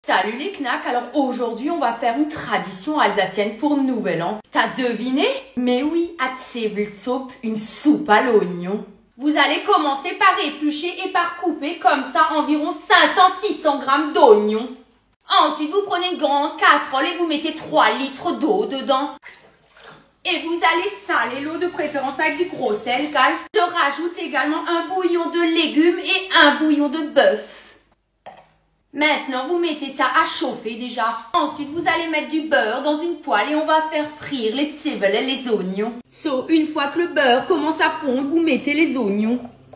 Salut les knacks, alors aujourd'hui on va faire une tradition alsacienne pour le nouvel an. T'as deviné? Mais oui, Atzebelsuppe, une soupe à l'oignon. Vous allez commencer par éplucher et par couper comme ça environ 500-600 grammes d'oignons. Ensuite vous prenez une grande casserole et vous mettez 3 litres d'eau dedans. Et vous allez saler l'eau de préférence avec du gros sel, cal. Je rajoute également un bouillon de légumes et un bouillon de bœuf. Maintenant, vous mettez ça à chauffer déjà. Ensuite, vous allez mettre du beurre dans une poêle et on va faire frire les zwiebeln et les oignons. Une fois que le beurre commence à fondre, vous mettez les oignons.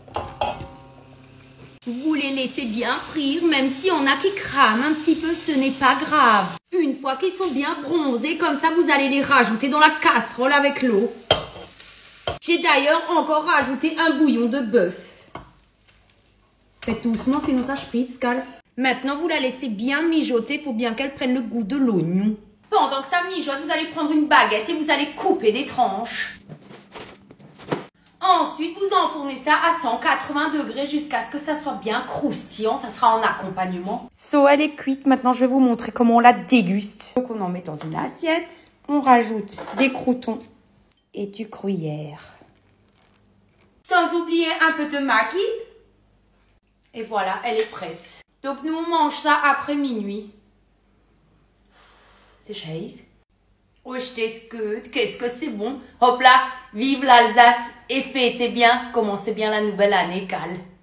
Vous les laissez bien frire, même s'il y en a qui crament un petit peu, ce n'est pas grave. Une fois qu'ils sont bien bronzés, comme ça, vous allez les rajouter dans la casserole avec l'eau. J'ai d'ailleurs encore rajouté un bouillon de bœuf. Faites doucement, sinon ça spritz, cal. Maintenant, vous la laissez bien mijoter. Il faut bien qu'elle prenne le goût de l'oignon. Pendant que ça mijote, vous allez prendre une baguette et vous allez couper des tranches. Ensuite, vous enfournez ça à 180 degrés jusqu'à ce que ça soit bien croustillant. Ça sera en accompagnement. Elle est cuite. Maintenant, je vais vous montrer comment on la déguste. Donc, on en met dans une assiette. On rajoute des croûtons et du gruyère. Sans oublier un peu de maquis. Et voilà, elle est prête. Donc, nous, on mange ça après minuit. C'est chaise. Oh, je t'escute. Qu'est-ce que c'est bon. Hop là, vive l'Alsace et fêtez bien. Commencez bien la nouvelle année, cal.